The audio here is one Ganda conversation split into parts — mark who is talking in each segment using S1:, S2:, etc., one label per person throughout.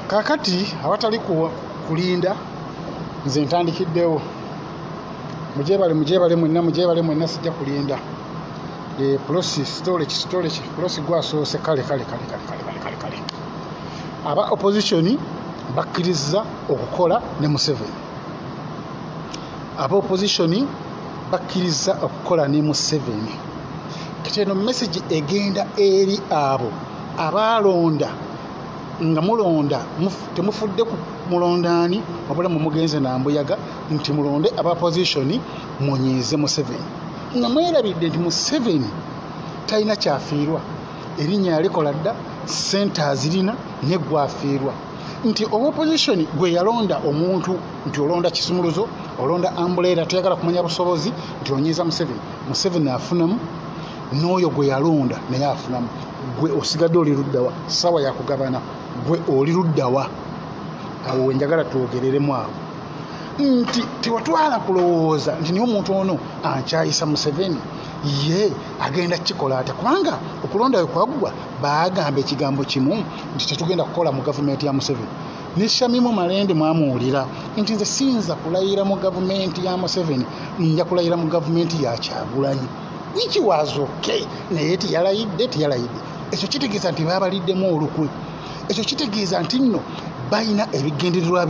S1: kakati awatali kulinda nze ntandikiddewo mujebale mwenna sijja kulinda storage gwasoose kale aba opposition bakkiriza okukola ne Museveni kati eno message egenda eri abo abalonda nga mulonda temufudde ku mulondaani wabula mumugenze nambuyaga nti mulonde aba opposition munyiize Museveni nga mwerabidde nti Museveni talina kyafiirwa erinnya yalikola dda ssente azirina ne gwafiirwa nti oba opposition gwe yalonda omuntu nti olonda kisumuluzo olonda ambulera toyagala kumanya busobozi nti onyiiza Museveni afunamu n'oyo gwe yalonda naye afunamu gwe osigadde oli luddawa sawa yakugabana gwe oli luddawa awo wenjagala twogereremu awo nti tewatwala kulowooza nti niyo omuntu ono ankyayisa Museveni ye agenda kikola ate kubanga okulonda kwagwa baagamba ekigambo kimu nti tetugenda kukola mu gavumenti ya Museveni ne Shamimu Malende mwamuwulira nti nze siyinza kulayira mu gavumenti ya Museveni nja kulayira mu gavumenti ya Kyagulanyi which was okay naye teyalayidde ekyo kitegeeza nti baabaliddemu olukwe ekyo kitegeeza nti nno balina ebigendererwa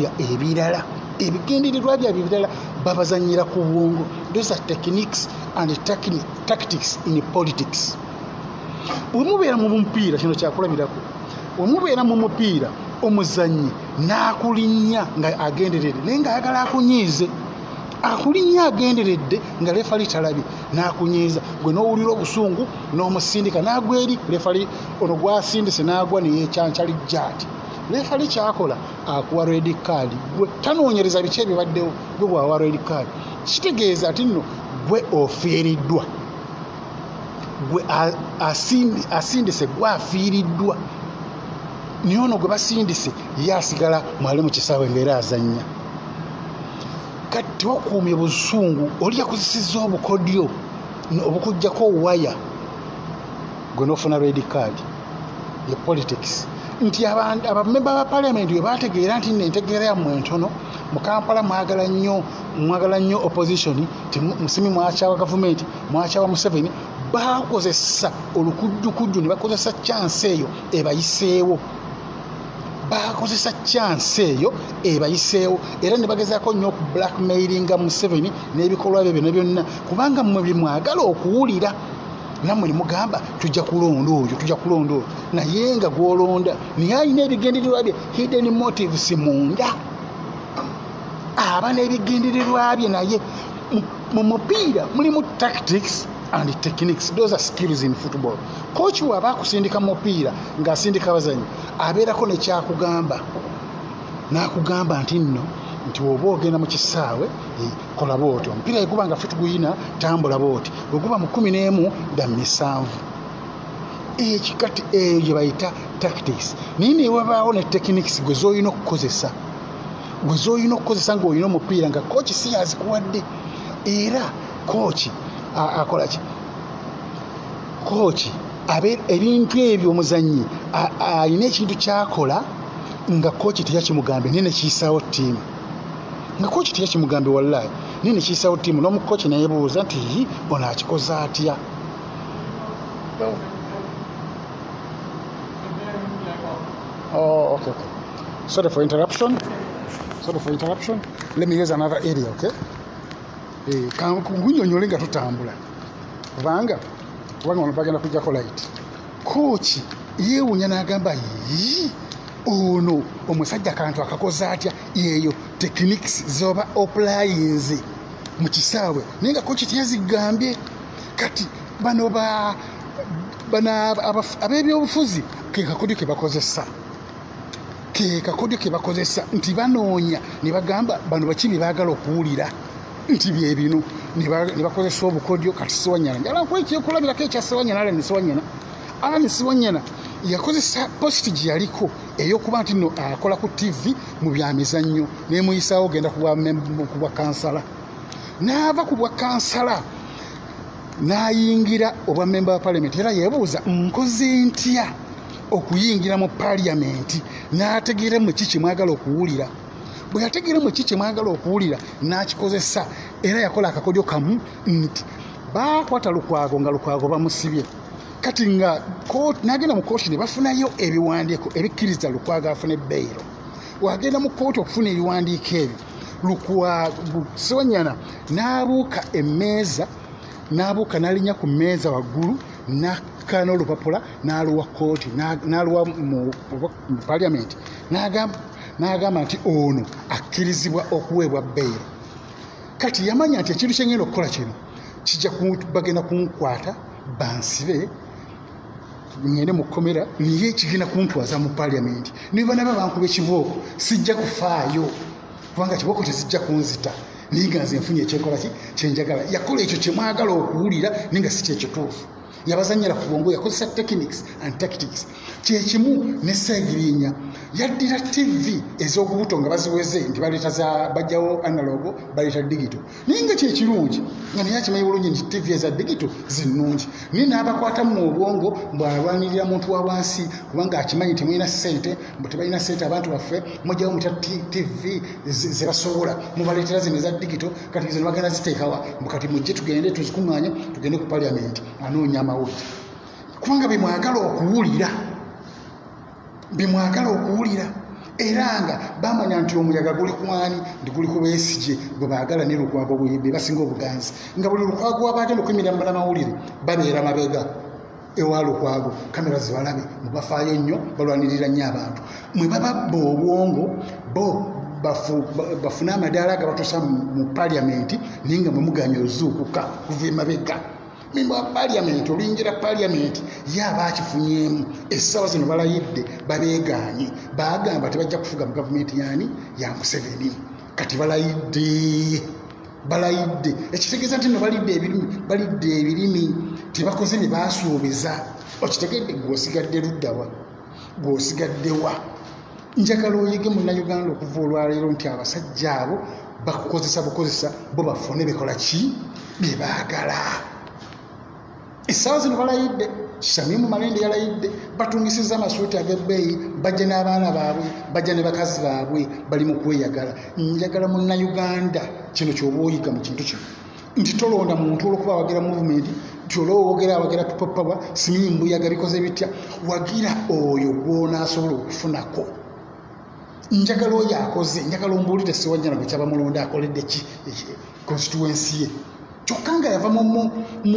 S1: bya ebirala babazanyira ku bwongo. Those are techniques and tactics in politics. Wemubeera mu mupiira kino kyakulabirako wemubeera mu mupiira omuzannyi n'akulinnya nga agenderedde naye nga ayagala akunyiize akulinnya agenderedde nga lefali talabye n'akunyiiza gwe n'owulira obusungu n'omusindika n'agwa eri lefali ono gwasindise n'agwa neyeekyankyali jaati lefali kyakola akuwa red card gwe tanoonyereza biki ebibaddewo gwe bwawa red card kitegeeza ati nno gwe ofiiriddwa gwe asindise gwafiiriddwa niyo ono gwe basindise ye asigala mwali mu kisaawe ngaera azannya kati wakuumye busungu oli yakozesezza obukodyo obukujjako waya gwe n'ofuna red card ye politics nti abamemba ba parliament bwe bategeera nti nentegeera yammwe entono mu Kampala mwagala nnyo opposition musimi mwakyawa gavumenti mwakyawa Museveni bakozesa olukujjukujju ne bakozesa chance eyo ebayiseewo era ne bagezaako nnyo oku blackmailinga Museveni n'ebikolwa bye byonna kubanga mmwe bimwagala okuwulira nammwe ne mugamba tujja kulonda oyo naye nga gw'olonda naye alina ebigendererwa bye hidden motives munda aba n'ebigendererwa bye naye mu mupiira mulimu tactics and techniques. Those are skills in football. Coach waba akusindika mupiira ng'asindika abazanyi abeerako nekyakugamba n'akugamba nti nno nti oba ogenda mu kisaawe kola booti omupiira eguba nga ffe tuguyina tambula booti weguba mu 11:7 ekikati eyo gye bayita tactics naye newabaawo ne techniques gwe z'olina okukozesa ng'olina omupiira nga kooki si yazikuwadde era kooki akola ki kooki ebintu ebyo omuzannyi alina ekintu kyakola nga kooki teyakimugambe naye nekiyisaawo ttiimu nga kooki teyakimugambe wallahi naye nekiyisaawo ttiimu n'omukooki nayebuuza nti ono akikoze atya okay. Sorry for interruption. Let me use another area, okay? Kangunyonyole nga tutambula kubanga ono bagenda kujjako light kooki yeewunya n'agamba ono omusajja kantu akakoze atya yeeyo techniques zoba oplayinze mu kisaawe naye nga kooki teyazigambye kati bano ab'ebyobufuzi ke kakodyo ke bakozesa nti banoonya ne bagamba bano bakibi baagala okuwulira nti bye bino ne bakozesa obukodyo kati Sewanyana njala nkwekulabirako ekya Sewanyana Allan Sewanyana yakozesa posti gye yaliko ey'okuba nti nno akola ku TV mu byamizannyo n'emuyisaawo ogenda ku bwa kansala n'ava ku bwa kansala n'ayingira obwa memba wa parliament era yeebuuza nkoze ntya okuyingira mu parliament n'ategeeramu kiki mwagala okuwulira. Bwe yategeeramu kiki mwagala okuwulira n'akikozesa, era yakola akakodyo kamu nti baakwata Lukwago nga Lukwago bamusibye. Kati nga n'agenda mu kooti ne bafunayo ebiwandiiko ebikkiriza Lukwago afune beyiro. Wagenda mu kooti okufuna ebiwandiiko ebyo, Lukwago Ssewanyana n'abuuka emmeeza, n'abuuka n'alinnya ku mmeeza waggulu, n'akkaana olupapula n'aluwa kooti, n'aluwa mu parliament, n'agamba nti ono akkirizibwa okuweebwa beyiro. Kati yamanya nti ekintu kyengenda okukola kino bagenda kunkwata bansibe ngende mu kkomera niye kigenda kuntwaza mu parliament. Niba banaba bankuba ekibooko sijja kufaayo kubanga kibooko tezijja kunzita naye nga nze nfunye ekyekola kyenjagala. Yakola ekyo kyemwagala okuwulira naye nga si kyekituufu. Yabazanyira ku bwongo, yakozesa techniques and tactics. Kyekimu ne Ssegirinnya yaddira TV ez'okubuto nga baziweze nti bajjawo analogo baleeta digital. Naye nga kyekirungi nga naye akimanyi bulungi nti TV eza digital zinnungi. Naye n'abakwatamu obwongo bw'alwanirira muntu wa wansi kubanga akimanyi temulina ssente, mbu tebalina ssente abantu baffe, mujjawo mutya TV zebasobola mubaleetera zino eza digital. Kati zino bagenda ziteekawa mbu kati mujje tugende tuzikuŋŋaanye tugende ku parliament anoonya amawulire kubanga bemwagala okuwulira era nga bamanya nti omuyaga guli kwani ndi guli ku Besigye gwe baagala ne Lukwago bwe basinga obuganzi nga buli Lukwago wabagenda okuyimirira mu mawulire babeera mabega ewa Lukwago kamera zibalabe mubafaayo nnyo balwanirira nnyo abantu mwe bababba obwongo bo bafuna amadaala agabatuusa mu parliament naye nga mwe muganya ozuukuka kuva emabega. Mimba parliament oluyingira parliament yaba akifunyemu essaawa zino balayidde babeeganye bagamba tebajja kufuga mu gavumenti yani ya Museveni. Kati balayidde ekitegeeza nti no balidde ebirimi tebakoze ne baasuubiza. Okitegedde gw'osigadde luddawa gw'osigaddewa. Njagala oyige munnayuganda okuva olwaleero nti abasajja abo bakukozesa bo bafune bekola ki bye baagala. Essaawa zino balayidde, Shamimu Malende yalayidde, batungisiza amasuuti ag'ebbeeyi, bajja n'abaana baabwe, bajja ne bakazi baabwe bali mu kweyagala. Njagala munnayuganda kino ky'oba oyiga mu kintu kino nti tolonda muntu olwokuba awagira movement nti olwowoogera awagira tupopawa simanyi mbuyaga bikoze bitya, wagira oyo gw'onaasobola okufunako. Njagala oyo akoze, njagala ombuulire Ssewanyana bwe kyaba mulonda akoledde ki constituency ye. Kyokka nga yava mu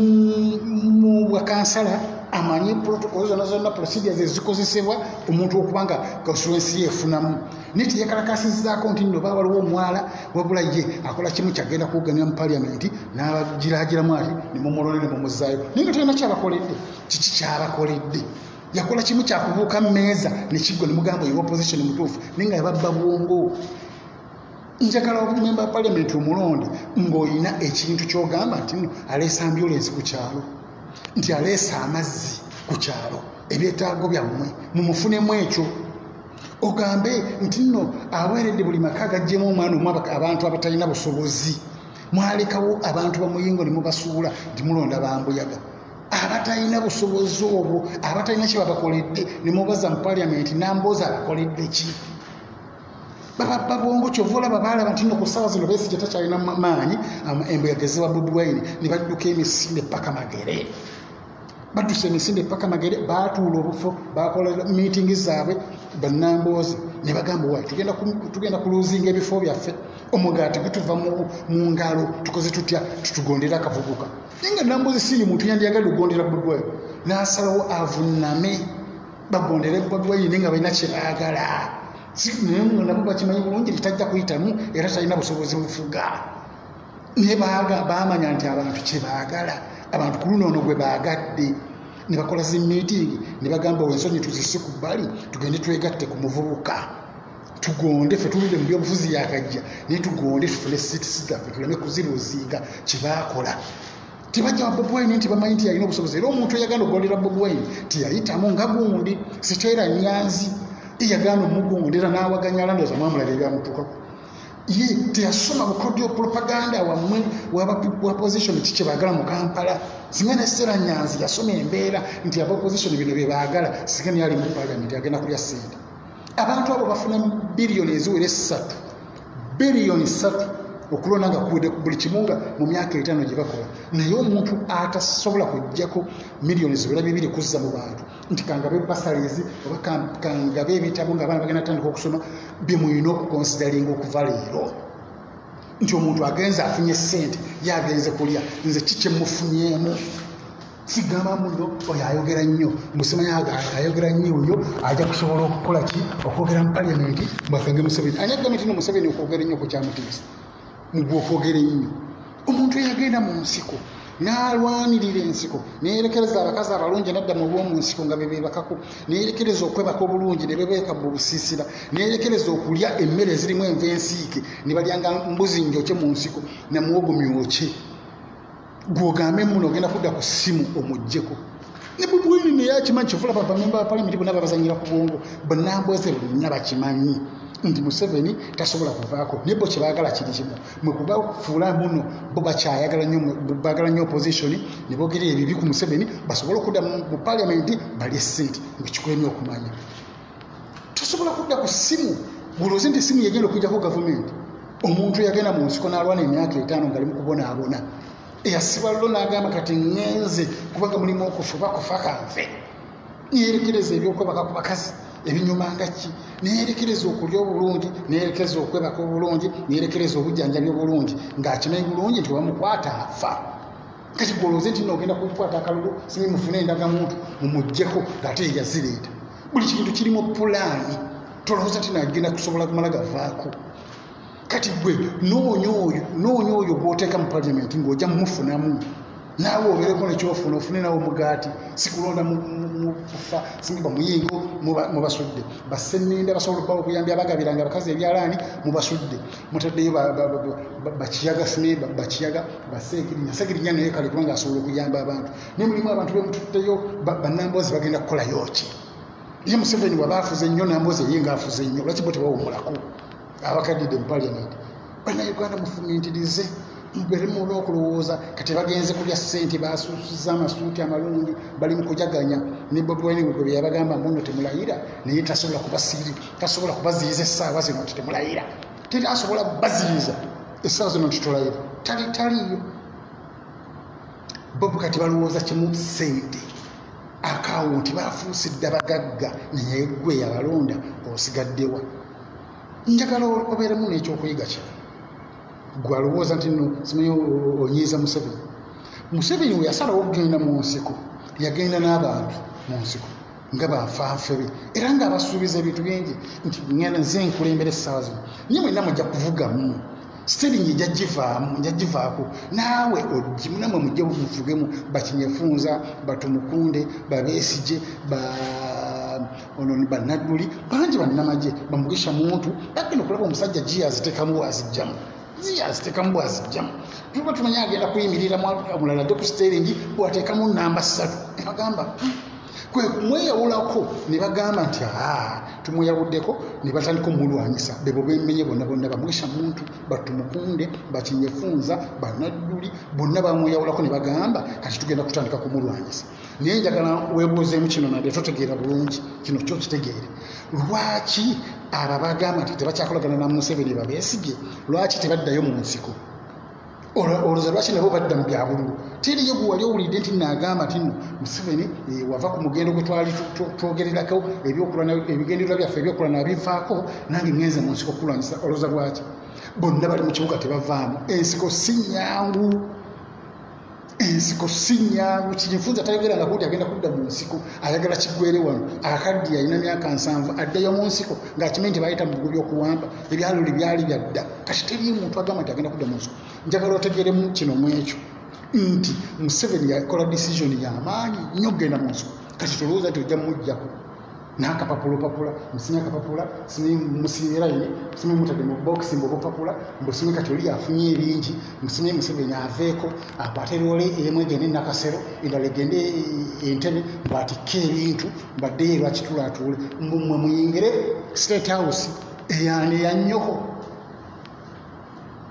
S1: bwakansala amanyi protocols zonna procedures ezikozesebwa omuntu okubanga constituency ye efunamu. Naye teyakalakasizzaako nti nno waliwo omwala wabula ye akola kimu kyagenda kuwuganira mu parliament n'abagiraagiramu ati ne mumulonde ne mumuzzaayo. Naye nga tolina kyabakoledde. Kiki kyabakoledde? Yakola kimu kyakubuuka mmeeza ne kiggwa ne mugamba oyo opposition mutuufu naye nga yababba bwongo. Njagala okumemba parliament omulonde ng'olina ekintu ky'ogamba nti aleesa ambulance ku kyalo, nti aleesa amazzi ku kyalo, ebyetaago byammwe mumufunemu ekyo. Ogambe nti nno aweeredde buli maka agaggyemu omwana omu abantu abatalina busobozi. Mwalekawo abantu bamuyingo ne mubasuula nti mulonda bambuyaga. Abatalina busobozi obwo, abatalina kye babakoledde ne mubaza mu parliament n'ambooza abakoledde ki? Bababba bwongo kyova olaba baalaba nti nno ku ssaawa zino Besigye takyalina maanyi embuyaga eziwa Bobi Wine ne badduka emisinde paka Magere. Badduse emisinde paka Magere baatuula obufo bakola meeting zaabwe bannamboozi ne bagamba wayi tugenda kuluzinga ebifo byaffe omugaati gutuva mu ngalo tukoze tutya tutugondera akavubuka. Naye nga Namboozi si muntu yandiyagala okugondera Bobi Wine n'asalawo avunname bagondere Bobi Wine naye nga balina kye baagala. Nabo bakimanyi bulungi litajja kuyitamu era talina busobozi bufuga. Naye baamanya nti abantu kye baagala, abantu ku luno ono gwe baagadde. Ne bakola zi meeting ne bagamba ensonyi tuzisse ku bbali tugende twegatte ku muvubuka tugonde ffe tuludde mu byobufuzi yakajja naye tugonde tufune seats zaffe tuleme kuziruuzinga kye baakola. Tebajja wa Bobi Wine nti bamanyi nti yalina obusobozi era omuntu eyagala okugondera Bobi Wine tiyayitamu nga gundi Sitera Nyanzi eyagana omugondera n'awaganya landooza mwamulabye byamutuukako. ye teyasoma bukodyo propaganda wamwe wa position kye bagala mu Kampala zingana Stella Nyanzi yasoma embeera nti aba opposition bino bye baagala sigani yali mu parliament agenda kulya sente abantu abo bafuna billioni eziwere 3 billioni 3 okulona nga kuwedde buli kimunga mu myaka 5 gye bakola naye omuntu atasobola kujjako miliyoni ziwera 2 kuzza mu bantu nti kangabe basalizi oba kangabe ebitabo nga abaana bagenda tandika okusoma bye muyina okukonsideringa okuva leero nti omuntu agenza afunye sente yagenze kulya nze kiki mufunyemu sigamba muno oyo ayogera nnyo musimanya ayogera nnyo oyo ajja kusobola okukola ki okwogera mu parliament mbakange Museveni anyagamiti no Museveni okwogera nnyo ku kyamutiisa mugwokwogera nnyo omuntu yagenda mu nsiko n'alwanirira ensiko neyerekereza abakazi abalungi nadda mu bw'omu nsiko nga bebebakako neyerekereza okwebaka obulungi ne bebeeka mu busiisira neyerekereza okulya emmere ezirimu enva ensiike ne balyanga mbuzi njoke mu nsiko na muwogo myokye gwogambe muno ogenda kudda ku ssimu omuggyeko ne bubwini neyakimanyi kifula bamemba ba palamenti bonna babazanyira ku bwongo bannambooze bonna bakimanyi nti Museveni tasobola kuvaako nebo kyebaagala kiri kimu mwe kubafuula muno bo bakyayagala nnyo opposition ne boogera ebibi ku Museveni basobole okudda mu parliament balye ssente ngekikwemye okumanya tosobola kudda ku ssimu gulooze nti essimu yegenda okujjako gavumenti omuntu yagenda mu nsiko n'alwana emyaka 5 nga limu kubonaabona eyasiba llo n'agamba kati ngenze kubanga mulimu okufuba kufa kanfe neyerekereza ebyokwebaka ku bakazi ebinyuma nga ki neyerekereza okulya obulungi neyerekereza okwebaka obulungi neyerekereza obujjanjabi obulungi ng'akimanyi bulungi nti bamukwata afa kati gwolooze nti noogenda kukwata akalulu simi mufune endagamuntu mumuggyeko ng'ate yazireeta buli kintu kirimu pulaani tolowooza nti nagenda kusobola kumala gavaako kati gwe noonya oyo gw'oteeka mu parliament ng'ojja mumufunamu naawe obeereko nekyofuna ofune nawe omugaati sikulonda mukufa singa bamuyingo mubasudde bassenninda basobola okubawo okuyambya abagabiranga abakazi ebyalaani mubasudde mutaddeyo bakiyaga sime bakiyaga basekirinya naye kale kubanga asobola okuyamba abantu naye mulimu abantu bemutuddeyo bannamboozi bagenda kukolayo ki ye Museveni waba afuze nnyo namboozi ye ngaafuze nnyo lwaki bo tebawumulako abakadidde mu parliament bannayuganda mufumiitirize mberemu n'okulowooza kati bagenze kulya ssente basuusiza amasuuti amalungi bali mu kujaganya ne Bobi Wine gwe bye yabagamba muno temulayira naye tasobola kubaziyiza essaawa zino nti temulayira teri asobola baziyiza essaawa zino nti tulayira taliyo Bobi kati balowooza kimu ssente akawunti bafuusidde abagagga naye gwe yabalonda osigaddewa njagala obeeremu n'ekyokuyiga kino gwalowooza nti no simanyi onyiiza Museveni we yasalawo okugenda mu nsiko yagenda n'abantu mu nsiko nga banfanfe be era ng'abasuubiza ebintu bingi nti nze nkulembera essaawa zino nye mwenna mujja kuvugamu siteringi njaggivaako naawe namwe mujje muvugemu bakinyefunza batumukunde babeesije ono bannadduli bangi bannamagye bamugisha muntu bagenda okulaba omusajja giyazitekamu wazijjamu tuba tumanya agenda kuyimirira omulala dde ku siteringi bwateekamu namba 3 nebagamba kwe kumweyawulako ne bagamba nti tumweyawuddeko ne batandika omulwanyisa bebo bemenye bonna bamugisha muntu batumukunde bakinyefunza bannadduli bonna bamweyawulako ne bagamba kati tugenda kutandika kumulwanyisa naye njagala weebuuzeemu kino nade totegeera bulungi kino kyo kitegeere lwaki abo bagamba nti tebakyakolagana na Museveni babeesige lwaki tebaddayo mu nsiko olowooza lwaki nabo badda mu byabululu teriyo gwe wali owulidde nti naagamba nti nno Museveni wava ku mugendo gwe twali twogererako ebigendererwa byaffe ebyokulana abivaako nange ngenze mu nsiko kulwanyisa olowooza lwaki bonna bali mu kibuga tebavaamu ensiko si nyangu kinfunza tayogeranga kuti agenda kudda mu nsiko ayagala kiggwere wano akaddi alina myaka 7 addayo mu nsiko ng'akimanyi nti bayita mu bigo by'okuwamba ebyaluli byali byadda kati teriyo muntu agamba nti agenda kudda mu nsiko njagala otegeremu kino mu ekyo nti Museveni yakola decision y'amaanyi nnyo okugenda mu nsiko kati tolowooza nti ojja mujjako n'akapapulopapula musinya akapapula musinyira ye musinya mutadde mu bokisi mbobupapula mbusinya kati oli afunye ebingi musinya Museveni aveeko akwate loole emu egende nakasero endala egende entebe mbatikke ebintu mbaddeyo lwakitulaatuule mmwe muyingire State House eyane ya nnyoko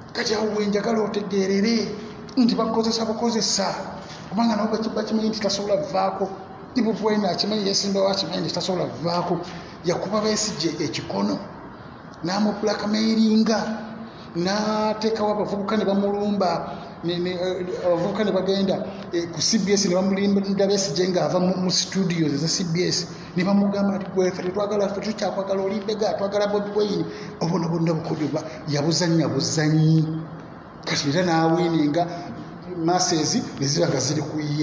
S1: kati awo njagala otegeerere nti bakozesa bukozesa kubanga nabo bakimanyi nti tasobola vaako ibubwena akimanyi yesimbawo akimanyi nti tasobola vaako yakuba Besigye ekikono n'amubulakamairinga n'ateekawo abavubuka ne bamulumba abavubuka ne bagenda ku CBS ne bamulimba Besigye ng'ava mu studios eza CBS ne bamugamba nti gwefe tetwagala ffe tukyakwagala olimbega twagala Bobi Wine obona bonna bukodyoba yabuzannya buzanyi kati era n'awininga masses ne zibaga ziri ku ye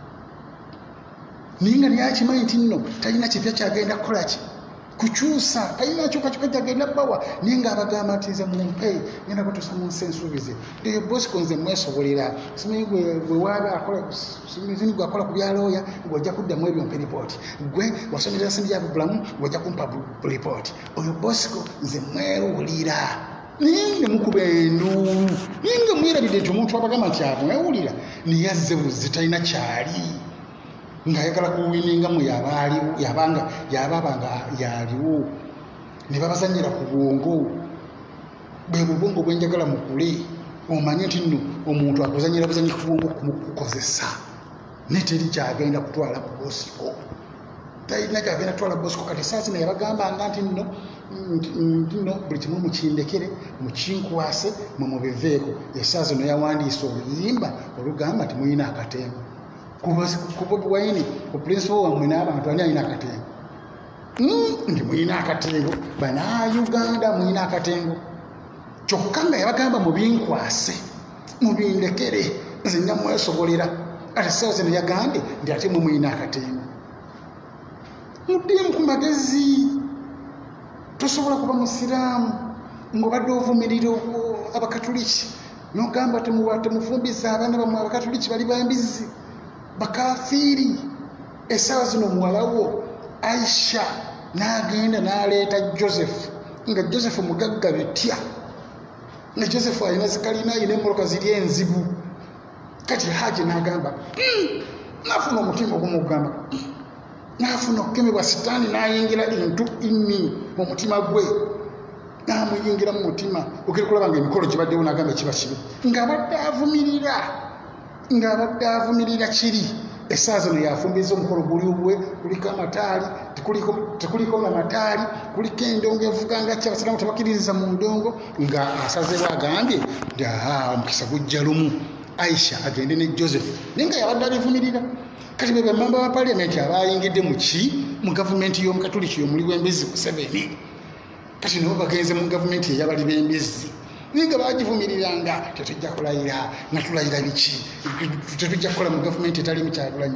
S1: ninga niyakimanyi nti nno talina kipya kyagenda kukolaki kukyusa talina kyukakyuka kyagenda bawa ninga abagamba nti nze mumpe ngenda kutuusa mu nsi ensuubize eyo Bosco nze mwesobolera simanyi gwe waaba akola ku byalooya ng'ojja kuddamu ebyo mpe ripooti gwe wasomerera sente gyabubulamu ng'ojja kumpa ripooti oyo Bosco nze mwewulira ninga mukuba enduulu ninga mwerabidde nti omuntu abagamba nti amwewulira niye azze buzi talina kyali ng'ayagala kuwininga mu yabanga yaliwo ne babazanyira ku bwongo bwe bubwongo bwenjagala mukule omanye nti nno omuntu akuzanyira buzanyi ku bwongo kumukukozesa neteri kyagenda kutwala ku Bosco talina kyagenda kutwala Bosco kati saa zino yabagambanga nti nno buli kimu mukindekere mukinkwase mumubiveeko esaa zino yawandiisa oluyimba olugamba nti muyina akatembo ku Bobi Wine ku principal wammwe n'abantu ani alina akatengo nti muyina akatengo bannayuganda muyina akatengo kyokka nga yabagamba mubinkwase mubindekere nze nja mwesobolera ate essaawa zino yagambye nti ate mwe muyina akatengo muddemu ku magezi tosobola kuba musiraamu ng'obadde ovumirira abakatuliki n'ogamba temufumbiza abaana bammwe abakatuliki bali bambizi bakafiiri essaawa zino muwalawo Aisha n'agenda n'aleeta Joseph nga Joseph mugagga bitya nga Joseph alina zikalina ayina emmoloka ziri enzibu kati Haji n'agamba n'afuna omutima ogumugamba n'afuna okukemebwa sitaani n'ayingira intu inni mu mutima gwe n'amuyingira mu mutima ogeri kulaba nga emikolo gibaddewo n'agamba ekiba kibi ng'abadde avumirira kiri essaawa zino yafumbiza omukolo guli obwe kuliko amataali tekuliko namataali kuliko endongo evuga nga kyabasiramu tebakiririza mu ndongo nga asazeewo agambye nti omukisa gujja lumu Aisha agende ne Joseph naye nga yabadde abivumirira kati be bamamba ba paliamenti abayingidde mu gavumenti y'omukatuliki omuli w'embizzi Museveni kati nabo bagenze mu gavumenti ey'abali b'embizzi ninga bagivumiriranga tetujja kulayira nga tulayira biki tetujja kukola mu gavumenti etalimu kyagulanyi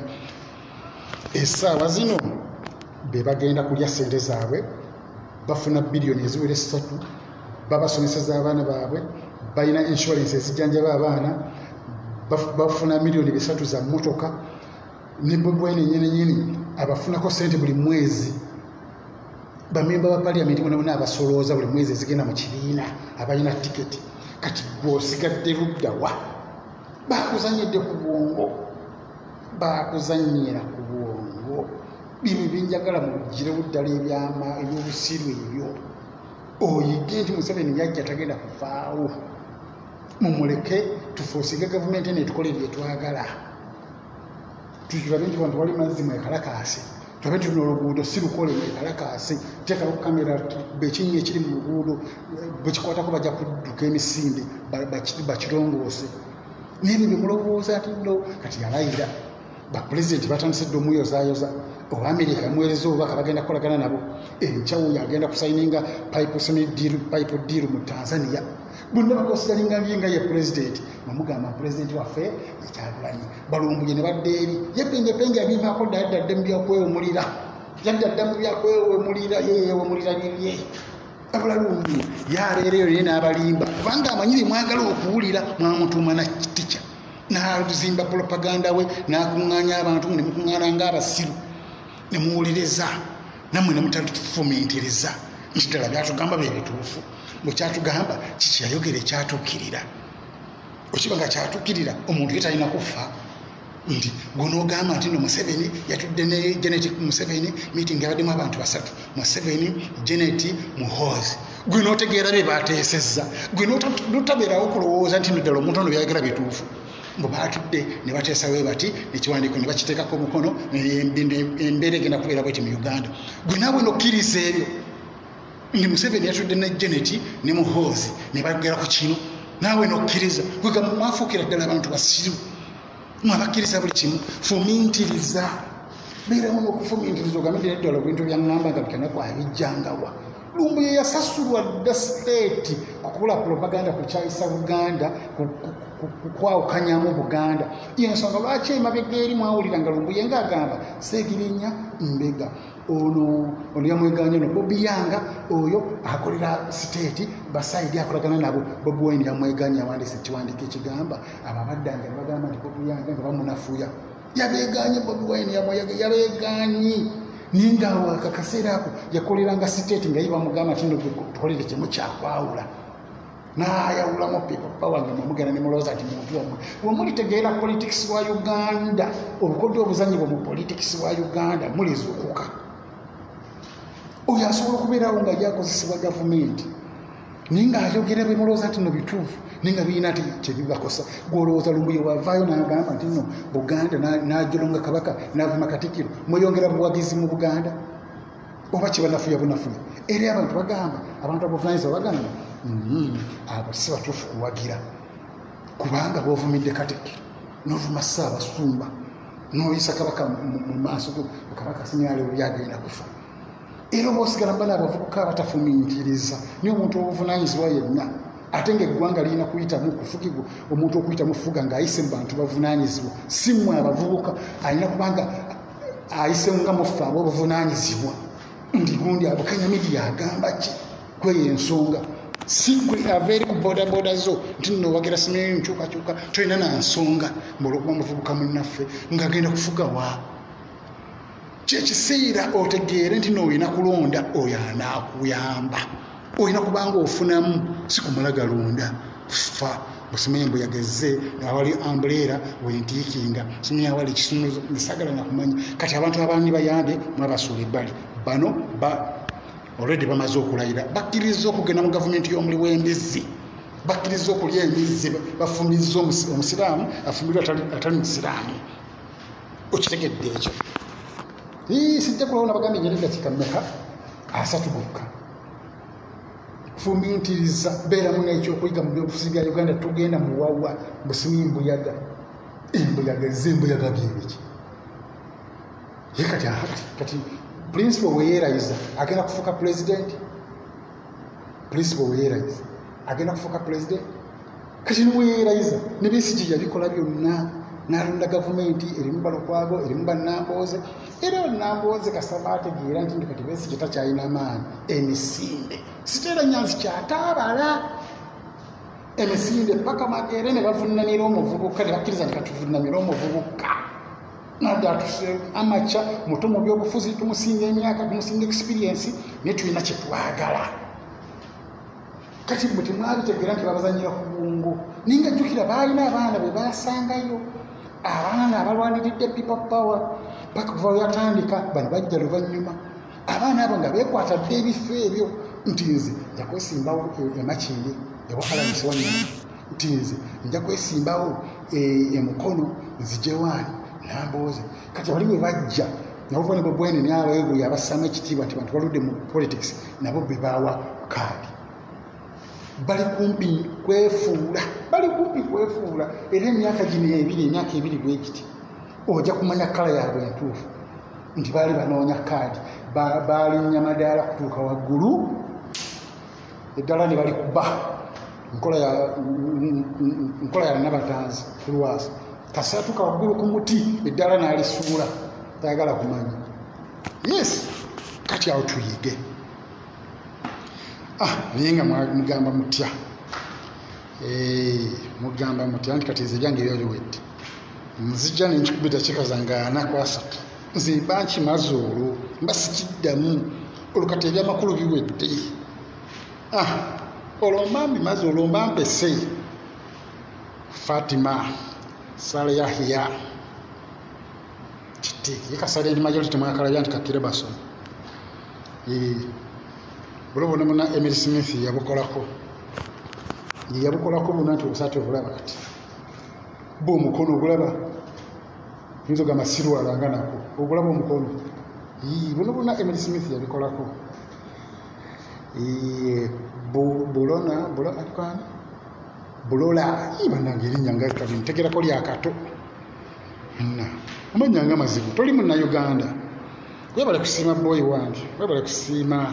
S1: essaawa zino be bagenda kulya ssente zaabwe bafuna biliyoni eziwera 3 babasomeseza abaana baabwe balina insurance ezijjanjaba abaana bafuna miliyoni 3 za mmotoka ne Bobi Wine nyenenyini abafunako ssente buli mwezi bamemba ba paliamenti bona abasolooza buli mwezi ezigenda mu kibiina abalina tiketi kati bw'osigadde luddawa bakuzanyidde ku bwongo bakuzanyira ku bwongo bino binjagala mugirewo ddala ebyobusiru ebyo oyige nti Museveni yajja tagenda kuvaawo mumuleke tufoosiga gavumenti netukole byetwagala tukirabe nti bantu wali mazzi mwekalakaasi tulabe nti oluguudo si lukole mwekalakaasi teekalo kamera bekinnya ekiri mu luguudo bwekikwatako bajja kudduka emisinde bakirongoose n'ebyo byemulowooza ati no kati yalayira bapulezidenti batandise dde omuyozaayoza oba Amerika yamuweereza obubaka bagenda kukolagana nabo enkyawo yagenda kusayininga pipe deal mu Tanzania bonna bakosigalinga ye pulezidenti namugamba pulezidenti waffe ekyagulanyi balumbuye ne badde eri yepengepenge abimpaako ddadde mu byakwewumulira yaddadda mu byakwewumulira yeyewumulira birye abalalumbuye yabeereyo ye n'abalimba kubanga amanyiri mwagala okuwulira mwamutuuma na kitica n'azimba propaganda we n'akuŋŋaanya abantu ne mukuŋŋaana ng'abasiru ne muwuliriza nammwe ne mutafumiitiriza nti ddala byatugamba bye bituufu bwekyatugamba kikiyayogera ekyatuukirira okiba nga kyatuukirira omuntu ye talina kufa nti gonoogamba nti no Museveni yatudde ne Janet Museveni meeting yabaddemu abantu 3 Museveni Janet Muhoozi gwe n'otegeera bye baateesezza gwe n'otabeerawo okulowooza nti ddala omuntu ono byayagala bituufu mbu baatudde ne bateesawo bati ekiwandiiko ne bakiteekako omukono embeera egenda kubeera bweti mu Uganda gwe naawe nokkiriza ebyo ndi Museveni yatudde ne Janet ne Muhoozi ne bagera ku kino naawe nokkiriza gwega mwafuukira ddala abantu basiru mwabakkiriza buli kimu fumiintiriza beeramu n'okufumiintiriza ogambe ddala ebintu byaŋŋamba nga bikanaku abijjangawa Lumbuye yasasulwa dda state kukola propaganda kukyayisa Buganda kukwawukanyamu Buganda yensonga lwaki emabega eri mwawulira nga Lumbuye ng'agamba Seekirinya Mbega ono yamweganya no Bobi Yanga oyo akolera state basaidi akolagana nabo Bobi Wine yamweganya awandise ekiwandiiko ekigamba ababaddanga bagamba nti Bobi Yanga nga bamunafuya yabeeganye Bobi Wine yabeeganyi ninga akaseera ako yakoleranga state nga yiba mugamba nti tukolere kimu kyakwawula n'ayawulamu people power nga mugenda ne mulowooza nti muntu omwe wemulitegeera politics wa Uganda obukodde obuzanyibwa mu politics wa Uganda mulizuukuka oyo asobola okubeerawo nga yakozesebwa gavumenti ninga ayogera bye mulowooza nti no bituufu ninga birina nti kyebibakosa gwolowooza Lumbuye wavaayo n'agamba nti no Buganda n'ajolonga Kabaka n'avuma Katikkiro mweyongera buwagizi mu Buganda oba kibanafuya bunafuya era abantu bagamba abantu abavunaanyizibwa bagamba abo si batuufu kuwagira kubanga bw'ovumidde Katikkiro n'ovuma Ssaabasumba n'oyisa Kabaka mu maaso Kabaka sinyaale byagenda kufa era bw'osigala mbala abavubuka batafumiintiriza niyo omuntu obuvunaanyizibwa yenna ate ng'eggwanga lirina kuyitamu kufugibwa omuntu okuyitamu fuga ng'ayise mu bantu bavunaanyizibwa si mmwe abavubuka alina kubanga ayise nga muffe ab'obuvunaanyizibwa ndi gundi Abukenya Media agamba ki kweyo ensonga si gwe ava eri ku bodaboda zo nti nno wagira simenyi nkyukakyuka tolina na nsonga mbwolwokuba muvubuka munnaffe ng'agenda kufuga wa kyekiseera otegeere nti n'olina kulonda oyo anaakuyamba olina kubanga ofunamu si kumala galonda fa busimenye mbuyageze awali ambuleera wentiikinga simenye awali ekisumuzo nisagala nakumanya kati abantu abandi bayambe mwabasuula ebbali bano already bamaze okulayira bakkiriza okugenda mu gavumenti y'omuli w'embizzi bakkiriza okulya emizzi bafumbiriza omusiraamu afumbirwa atali musiraamu okitegedde ekyo sijja kulawona bagambe nyeriga kikameka 3 bokka fumiintiriza beeramu n'ekyokuyiga mu byobufuzi bya Uganda tugenda mu wawa busimu embuyaga ez'embuyaga byebiki ye kati principal weyeerayiza agenda kufuuka president kati niweyeerayiza ne Besigye yabikola byonna n'alonda gavumenti erimu Balokwago erimu bannambooze era Nambooze kasaba ategeera nti kati Besigye takyalina maanyi emisinde siteera Nyanzi kyataabala emisinde paka Magere ne bavunanira omuvubuka ne bakkiriza nti katuvunamira omuvubuka nadda atuse amaca muto mu byobufuzi tumusinga emyaka tumusinga experience ne tulina kye twagala kati muti mwabitegeera nti babazanyira ku bwongo ninga jjukira baalina abaana be baasangayo abaana abalwaniridde people power paka kuva yatandika bano bajja luvannyuma abaana abo nga beekwata dde ebifo ebyo nti nze nja kwesimbawo emakindi ewakalamisi wanyuma nti nze nja kwesimbawo emukono nzijewaani Nambooze kati bali bwe bajja nabo ne Bobi Wine n'abaweebuye abassaamu ekitiibwa nti bantu baludde mu politics nabo be baawa kaadi bali kumpi kwefuula era emyaka ebiri bwe giti ojja kumanya kala yaabwe entuufu nti baali banoonya kaadi baalinnya madaala kutuuka waggulu eddala ne bali kuba nkola ya Nabatanzi ku Lwasa kasatuka waggulu ku muti eddala n'alisuula tayagala kumanya yes kati awo tuyige naye nga mugamba mutya nti kati nze byange byaliwedde nzijja nenkikubita kikazanga 4 nze mba nkimaze olwo mba sikiddamu olwo kati ebyamakulu biwedde olwo mba mbimaze olwo mba mpese Fatima Sale Yahya kiti yekasale ndi majority mwakalabya nti kakire baso bulobona muna Emily Smith yabukolako buna nti obusatu obulaba kati bo omukono ogulaba yinza ogamba sirwalanga nako ogulaba omukono buno buna Emily Smith yabikolako bulola bannange erinnya nga ntegerako lyakato amanya nga mazibu toli munnayuganda webale kusiima boyi wange webale kusiima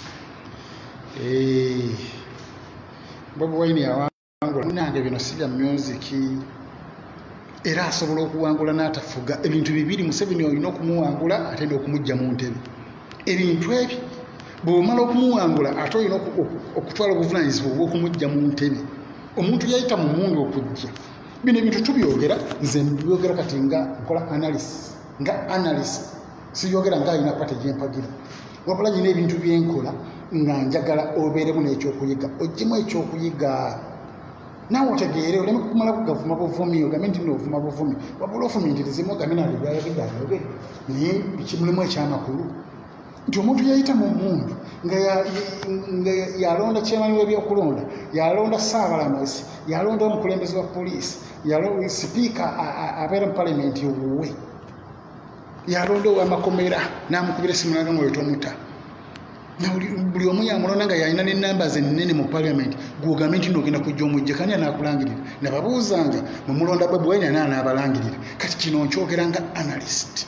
S1: Bobi Wine yawangula munange bino si bya music era asobola okuwangula n'atafuga ebintu bibiri Museveni olina okumuwangula ate n'okumujja mu ntebe ebintu ebyo bw'omala okumuwangula ate olina okutwala obuvunaanyizibwa obw'okumujja mu ntebe omuntu yayita mu mundu okujja bino ebintu tubyogera nze mbyogera kati nga nkola analyst sibyogera ng'alina pate gyempagira wabula nyina ebintu byenkola nga njagala obeeremu n'ekyokuyiga oggyemu ekyokuyiga naawe otegeere oleme kumala kugavuma buvumi ogambe nti noovuma buvumi wabula ofumiitirizimu ogambe nali byayogedde ayogere naye kimulimu ekyamakulu nti omuntu yayita mu mundu nga yalonda kyemanyi w'ebyokulonda yalonda ssaabalamuzi yalonda omukulembeze wa poliisi sipiika abeera mu palamenti owuwe yalonda owamakomera n'amukubira esimu naga mwoyo tomuta buli omu yamulonda nga yalina n'ennamba ze nnene mu palamenti gw'ogambe nti n'ogenda kujja omujje kani anaakulangirira nababuuzanga mumulonda Bobi Wine anaabalangirira kati kino nkyogera nga analyst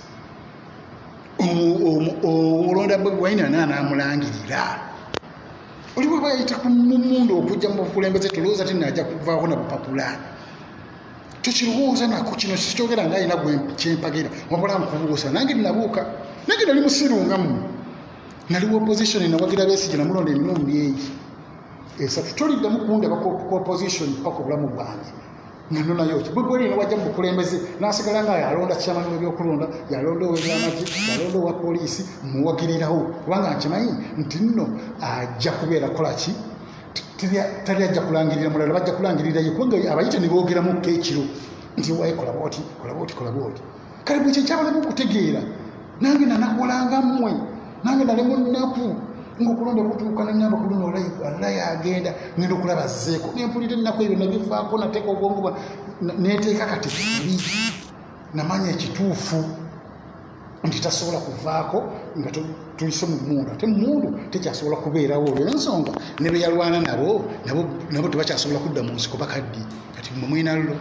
S1: olonda Bobi Wine anaamulangirira oli bwe bayita ku mundu okujja mu bukulembeze tulowooza ti naajja kuvaako na bupapula tukirowooza nako kino sikyogera nga alina kyempagira wabula nkubuusa nange nabuuka nange nali musirungamu naliwo opposition nawagira Besigye namulonda emirundi eyi esatu toliddamu kundaba ku opposition paka obulamu bwange ngano nayo Bobi Wine wajja mu bukulembeze n'asigala nga yalonda kyamanyi w'ebyokulonda yalonda ow'ebyamagye yalonda owa poliisi muwagirirawo kubanga nkimanyi nti nno ajja kubeera kolaki tali ajja kulangirira mulala bajja kulangirira ye kubanga abayita ne boogeramukko ekiro nti waye kola bwoti kale bwe kyekyabalamu okutegeera nange nanakolanga mmwe nange nali munnaku ng'okulonda okutuuka nanyamba kuluna wallahi agenda ngenda okulaba zzeeko nempulira ennaku ebyo nabivaako nateeka obwongo neteeka kati buli namanya ekituufu nti tasobola kuvaako nga tuyise mu mundu ate mundu tekyasobola kubeerawo olwo ensonga ne be yalwana nabo tebakyasobola kudda mu nsiko bakaddi kati mwe mwinallo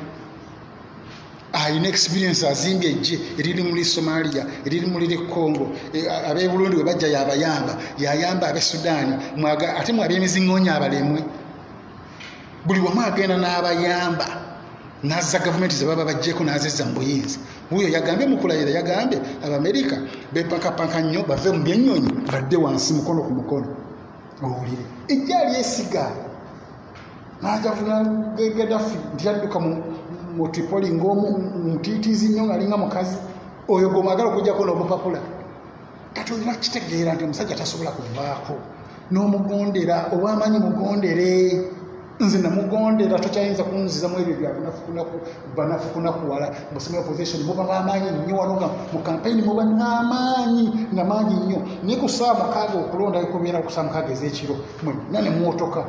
S1: alina experience azimbye ejje eriri muri Somalia eriri muri Congo abe Burundi we bajja yayamba abe Sudan ate mwabe emizingonya abalemwe buli wamu agenda n'abayamba naza gavumenti ze baba bajjeko nazeza mu buyinza huyo yagambye mukulayira yagambye Abamerika bepankapanka nnyo bave mu byennyonyi badde wansi mukono ku mukono owulire ejjali esiga najavuna Gaddafi ndiyadduka mu Tripoli ng'omu mutiitiizi nnyo ng'alinga mukazi oyo gw'omwagala okujjako n'obupapula kati olina kitegeera nti omusajja tasobola kuvaako n'omugondera ow'amaanyi mugondere nze namugondera tokyayinza kunzizamu ebyo banafu kunakuwala musome opposition muba n'amaanyi nnyo wano nga mu kampeyini muba n'amaanyi nga maanyi nnyo naye ku ssaawa mukaaga okulonda kubeera ku ssaawa mukaaga ez'ekiro mwenna ne mwotoka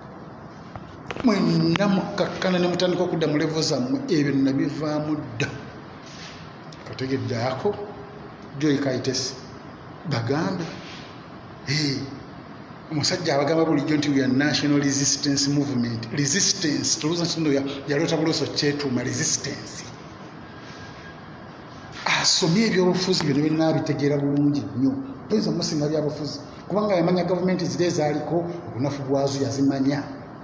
S1: mwenna mukakkana ne mutandika okudda mu levo zammwe ebyo nabivaamu dda kategedde ako Joy Kaitesi bagambe omusajja abagamba bulijjo nti we are national resistance movement resistance tolooza nti yalota buloso kyetuuma resistance asomye ebyobufuzi bino binaabitegeera bulungi nnyo toyinza musinga byabufuzi kubanga yamanya gavumenti ziri ezaaliko obunafu bwazo yazimanya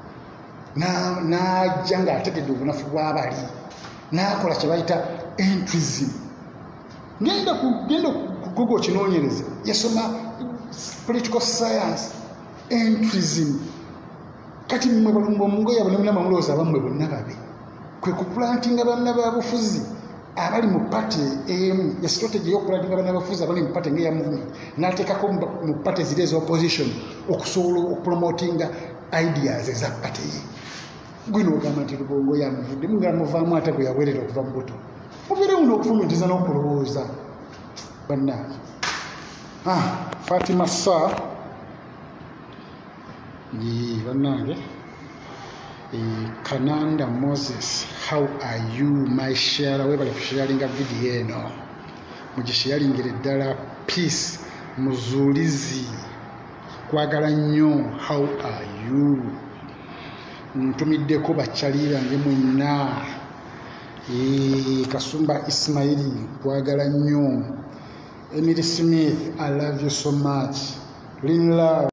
S1: n'ajja ng'ategedde obunafu bw'abali n'akola kye bayita entrism genda ku Google kinoonyereza yasoma political science entrism kati mmwe balumba omungoye abonamuna mamulooza abammwe bonna babe kwe kupulantinga banna babufuzi abali mu pate emu ya strategy y'okupulantinga banna babufuzi abali mu pate ng'eya movement n'ateekako mu pate ziri ez'opposition okusobola okupromotinga ideas eza pate ye gwino ogamba nti Lubongo yamuvudde nga muvaamu ate gwe yaweerera okuva mu buto mubeere muno okufumitiza n'okulowooza bannange Fatima Sarr bannange. Kananda Moses, how are you my share? Webale kusharinga video eno mugisharingire ddala. Peace muzulizi kwagala nnyo. How are you? Ntumiddeko bakyalira nge mwenna. Kasumba Ismaili kwagala nnyo. Emily Smith, I love you so much. Lin Love.